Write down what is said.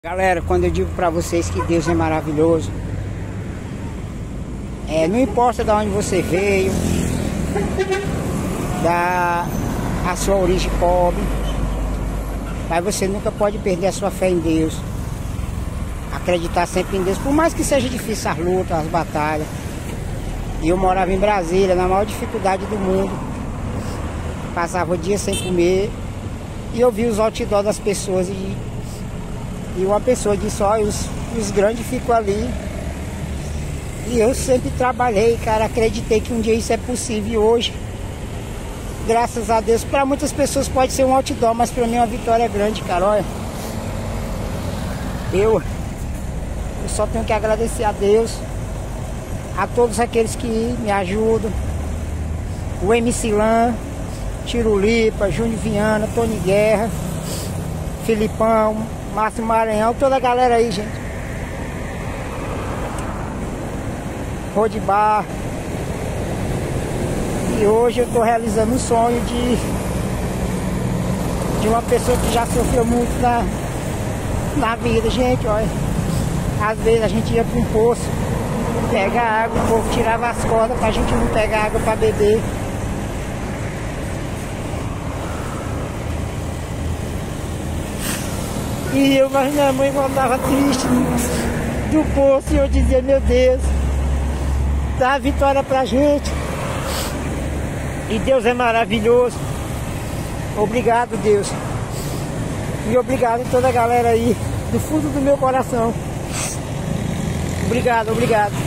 Galera, quando eu digo pra vocês que Deus é maravilhoso, não importa de onde você veio, a sua origem pobre, mas você nunca pode perder a sua fé em Deus. Acreditar sempre em Deus, por mais que seja difícil as lutas, as batalhas. E eu morava em Brasília, na maior dificuldade do mundo. Passava o dia sem comer e eu vi os outdoors das pessoas e uma pessoa disse, ó, os grandes ficam ali. E eu sempre trabalhei, cara, acreditei que um dia isso é possível. E hoje, graças a Deus, para muitas pessoas pode ser um outdoor, mas para mim é uma vitória grande, cara. Olha, eu só tenho que agradecer a Deus, a todos aqueles que me ajudam, o MC Lan, Tirulipa, Júnior Viana, Tony Guerra, Filipão, Márcio Maranhão, toda a galera aí, gente. Rodibar. E hoje eu tô realizando um sonho de uma pessoa que já sofreu muito na vida, gente, olha. Às vezes a gente ia para um poço, pegar água, o povo tirava as cordas pra gente não pegar água para beber. E eu, mas minha mãe voltava triste do poço e eu dizia, meu Deus, dá a vitória pra gente. E Deus é maravilhoso. Obrigado, Deus. E obrigado a toda a galera aí, do fundo do meu coração. Obrigado, obrigado.